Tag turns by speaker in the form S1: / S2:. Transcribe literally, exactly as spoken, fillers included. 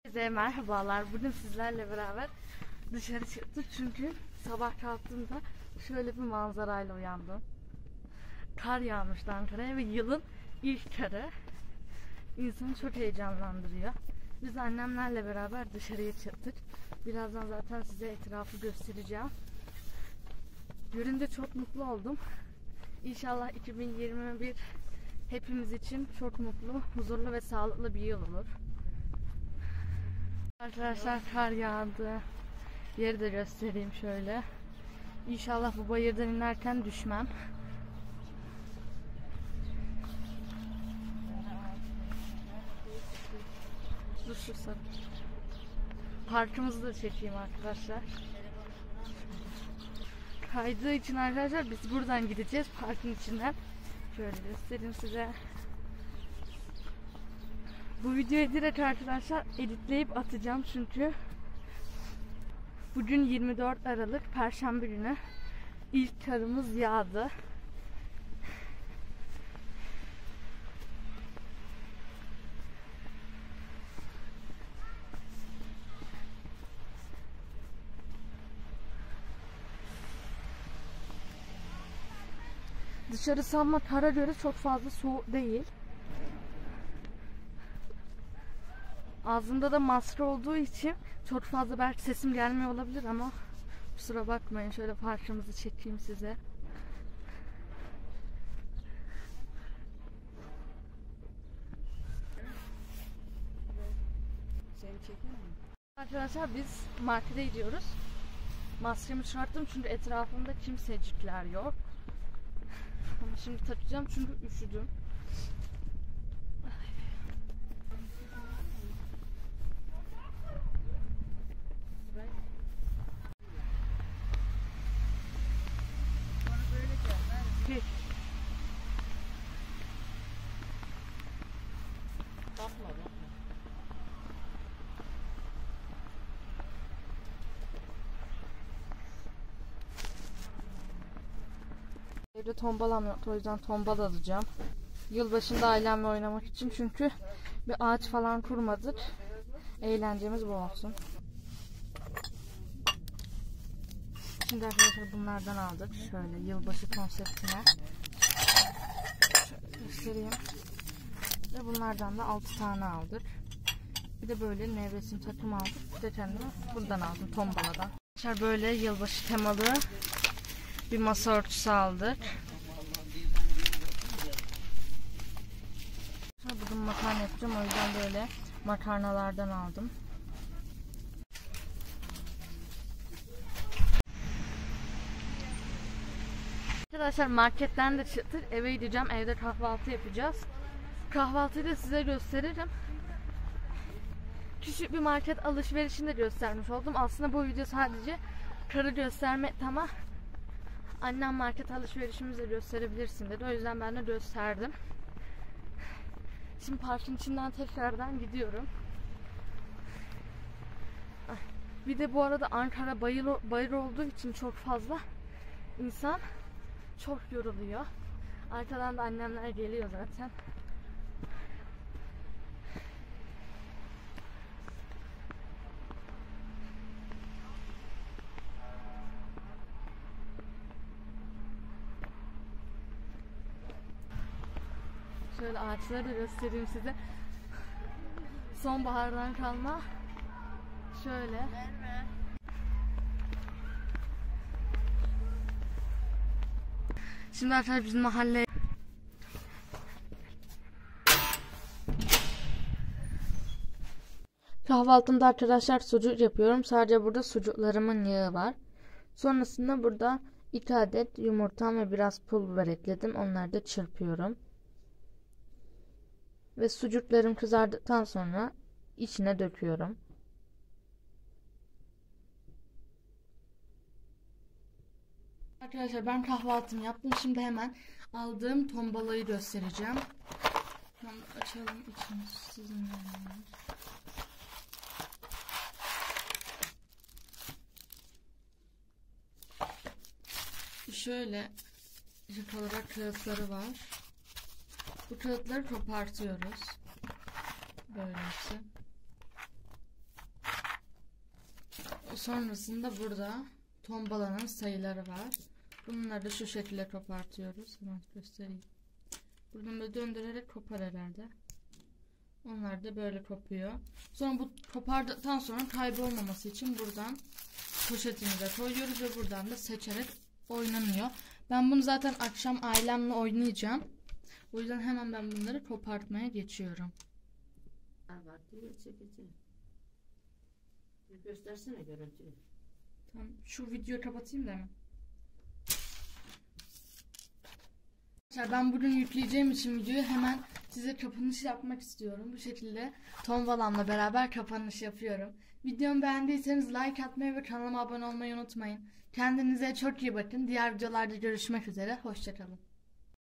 S1: Herkese merhabalar. Bugün sizlerle beraber dışarı çıktık çünkü sabah kalktığımda şöyle bir manzarayla uyandım. Kar yağmıştı Ankara'ya ve yılın ilk karı. İnsanı çok heyecanlandırıyor. Biz annemlerle beraber dışarıya çıktık. Birazdan zaten size etrafı göstereceğim. Görünce çok mutlu oldum. İnşallah iki bin yirmi bir hepimiz için çok mutlu, huzurlu ve sağlıklı bir yıl olur. Arkadaşlar kar yağdı. Yeri de göstereyim şöyle. İnşallah bu bayırdan inerken düşmem. Dur şu sarı. Parkımızı da çekeyim arkadaşlar. Kaydığı için arkadaşlar biz buradan gideceğiz parkın içinden. Şöyle göstereyim size. Bu videoyu direkt arkadaşlar editleyip atacağım çünkü bugün yirmi dört Aralık Perşembe günü ilk karımız yağdı. Dışarısı ama kara göre çok fazla soğuk değil. Ağzımda da maske olduğu için çok fazla belki sesim gelmiyor olabilir ama kusura bakmayın. Şöyle parkımızı çekeyim size. Arkadaşlar biz markete gidiyoruz. Maskemi çıkarttım çünkü etrafımda kimsecikler yok. Ama şimdi takacağım çünkü üşüdüm. Peki. Evde tombalam yoktu, o yüzden tombal alacağım. Yılbaşında ailemle oynamak için çünkü bir ağaç falan kurmadık. Eğlencemiz bu olsun. Şimdi arkadaşlar bunlardan aldık. Şöyle yılbaşı konseptine. Şöyle göstereyim. Ve bunlardan da altı tane aldık. Bir de böyle nevresim takım aldık. Bir de kendime bundan aldım, tombaladan. Arkadaşlar böyle yılbaşı temalı bir masa örtüsü aldık. Bugün makarna yapacağım, o yüzden böyle makarnalardan aldım. Arkadaşlar marketten de çıktık, eve gideceğim, evde kahvaltı yapacağız. Kahvaltıyı da size gösteririm. Küçük bir market alışverişini de göstermiş oldum. Aslında bu video sadece karı göstermek ama annem market alışverişimizi de gösterebilirsin dedi. O yüzden ben de gösterdim. Şimdi parkın içinden tekrardan gidiyorum. Bir de bu arada Ankara bayır, bayır olduğu için çok fazla insan çok yoruluyor. Arkadan da annemler geliyor zaten. Şöyle ağaçları da göstereyim size. Sonbahardan kalma. Şöyle. Şimdi arkadaşlar bizim mahalle kahvaltımda arkadaşlar sucuk yapıyorum. Sadece burada sucuklarımın yağı var. Sonrasında burada iki adet yumurtam ve biraz pul biber ekledim. Onları da çırpıyorum. Ve sucuklarım kızardıktan sonra içine döküyorum. Arkadaşlar ben kahvaltımı yaptım. Şimdi hemen aldığım tombalayı göstereceğim. Tamam, açalım içini sizinle. Şöyle ip olarak kağıtları var. Bu kağıtları kopartıyoruz. Böylesi.
S2: sonrasında burada tombalanın sayıları var. Bunları da şu şekilde kopartıyoruz. Hemen göstereyim. Buradan böyle döndürerek kopar herhalde. Onlar da böyle kopuyor. Sonra bu kopardıktan sonra kaybolmaması için buradan poşetimize koyuyoruz ve buradan da seçerek oynanıyor. Ben bunu zaten akşam ailemle oynayacağım. O yüzden hemen ben bunları kopartmaya geçiyorum.
S3: Abartıyor, çekeceğim. Bir göstersene görüntüyü.
S2: Tamam, şu videoyu kapatayım da hemen. Ben bugün yükleyeceğim için videoyu hemen size kapanış yapmak istiyorum. Bu şekilde tombalamla beraber kapanış yapıyorum. Videomu beğendiyseniz like atmayı ve kanalıma abone olmayı unutmayın. Kendinize çok iyi bakın. Diğer videolarda görüşmek üzere. Hoşça kalın.